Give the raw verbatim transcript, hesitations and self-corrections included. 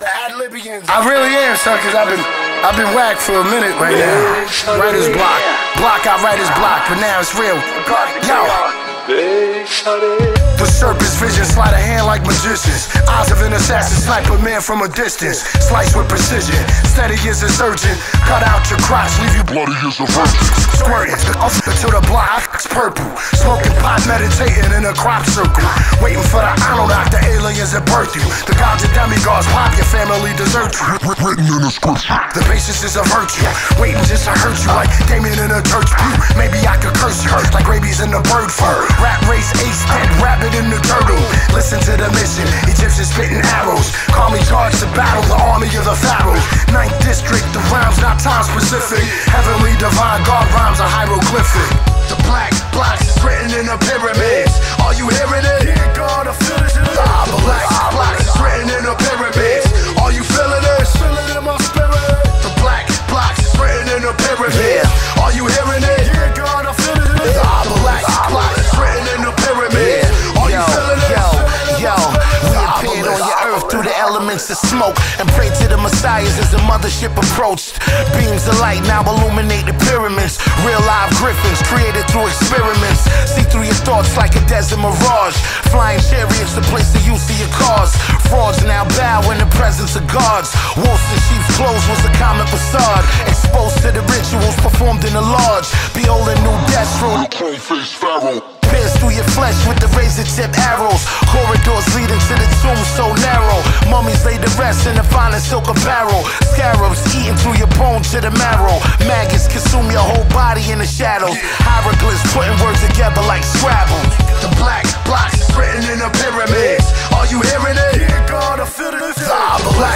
The Ad-Libians. I really am, son, because I've been I've been whacked for a minute right now. Writer's block. Block out writer's block, but now it's real. Yo. The serpent's vision slide a hand like magicians. Eyes of an assassin snipe a man from a distance. Slice with precision, steady as a surgeon. Cut out your crotch, leave you bloody as a virgin. Squirting until the block's purple. Smoking pot, meditating in a crop circle. Waiting for the Anunnaki, the aliens that birth you. The gods and demigods pop, your family desert you. Written in the scripture. The patience is a virtue. Waiting just to hurt you like Damien in a church pew. Maybe I could curse you like rabies in the bird fur. Rat race, ace, dead rabbit in the turtle. Listen to the mission, Egyptians spitting arrows. Call me charged to battle, the army of the pharaohs. Ninth district, the rhymes not time specific. Heavenly divine, God rhymes are hieroglyphic. The black blocks is written in the pyramids. Are you hearing it? Yeah, God, I feel it. Ah, black blocks is written in the pyramids. Are you feeling it? Feel it in my spirit. The black blocks is written in the pyramids. Are you hearing it? Yeah, God, I feel it. Ah, black blocks is written in the pyramids. Are you feeling it? Yo, yo, we appeared on your earth through the elements of smoke and prayed to the messiahs as the mothership approached. Beams of light now illuminate the pyramids. Real live griffins created through experiments. See through your thoughts like a desert mirage. Flying chariots to place the use of your cars. Frauds now bow in the presence of gods. Wolves in sheep's clothes was a common facade. Exposed to the rituals performed in the lodge. Behold a new death row. Chrome-faced pharaoh. Pierce through your flesh with the razor tip arrows. Corridors leading to the tomb so narrow. Mummies lay to rest in the finest silk apparel. Scarabs eating through your bone to the marrow. Maggots consume your whole body in the shadows. Hieroglyphs putting words together like Scrabble. The black blocks is written in the pyramids. Are you hearing it? Yeah, God, I feel it. Ah, black